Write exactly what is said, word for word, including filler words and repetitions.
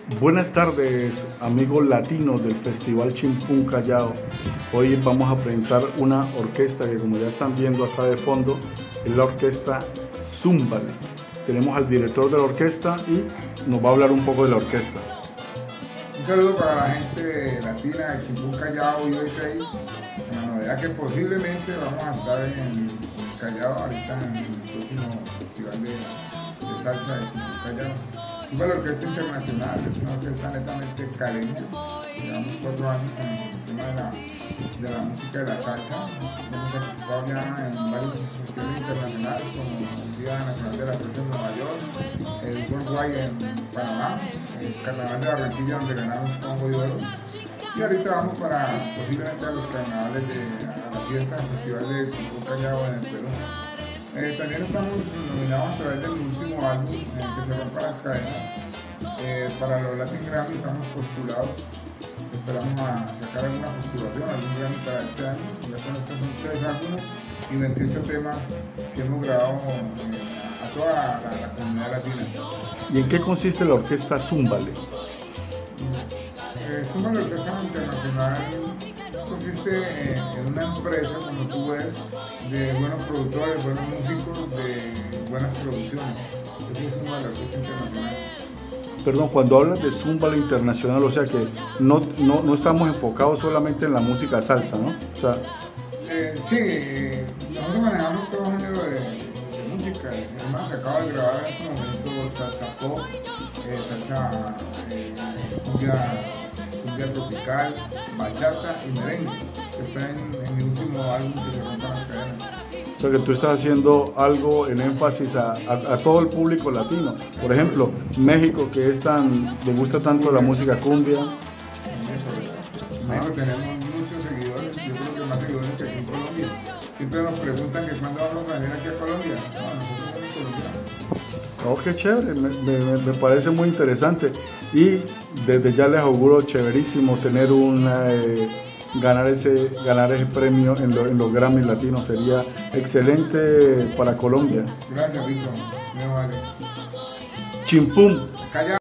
Buenas tardes, amigos latinos del Festival Chimpún Callao. Hoy vamos a presentar una orquesta que, como ya están viendo acá de fondo, es la orquesta Zúmbale. Tenemos al director de la orquesta y nos va a hablar un poco de la orquesta. Un saludo para la gente latina de Chimpún Callao U S A. Con la novedad que posiblemente vamos a estar en Callao ahorita en el próximo festival de, de salsa de Chimpún Callao. Zúmbale, la orquesta internacional, es una orquesta netamente caleña. Llevamos cuatro años con el tema de la, de la música de la salsa. Hemos participado ya en varios festivales internacionales como el Día Nacional de la Salsa en Nueva York, el Worldwide en Panamá, el Carnaval de Barranquilla donde ganamos Congo de Oro. Y ahorita vamos para posiblemente a los carnavales de a la fiesta del Festival de Chimpún Callao en el Perú. Eh, también estamos nominados a través del último álbum en el que se rompan las cadenas. Eh, para los Latin Grammy estamos postulados. Esperamos a sacar alguna postulación, algún Grammy para este año. Ya con estos son tres álbumes y veintiocho temas que hemos grabado eh, a toda la, la comunidad latina. ¿Y en qué consiste la orquesta Zúmbale? Eh, Zúmbale, la orquesta internacional, consiste en, en una empresa, como tú ves, de buenos productores, buenos músicos, de buenas producciones. Eso es una de las orquestas internacionales. Perdón, cuando hablas de Zúmbale Internacional, o sea que no, no, no estamos enfocados solamente en la música salsa, ¿no? O sea, eh, sí, nosotros manejamos todo género de, de música. Además, acabo de grabar en este momento salsa pop, eh, salsa eh, cumbia, cumbia tropical, bachata y merengue, que está en, en mi último álbum que se rompan las cadenas. o sea que tú estás haciendo algo en énfasis a, a, a todo el público latino. Por ejemplo, México, que es tan, le gusta tanto la música cumbia. En México tenemos muchos seguidores, yo creo que más seguidores que aquí en Colombia. Siempre nos preguntan que cuándo vamos a venir aquí a Colombia. No, nosotros somos colombianos. Oh, qué chévere, me, me, me parece muy interesante. Y desde ya les auguro chéverísimo tener una... Eh, ganar ese, ganar ese premio en, lo, en los Grammy latinos sería excelente para Colombia. Gracias, Víctor. Me vale. Chimpún Callao.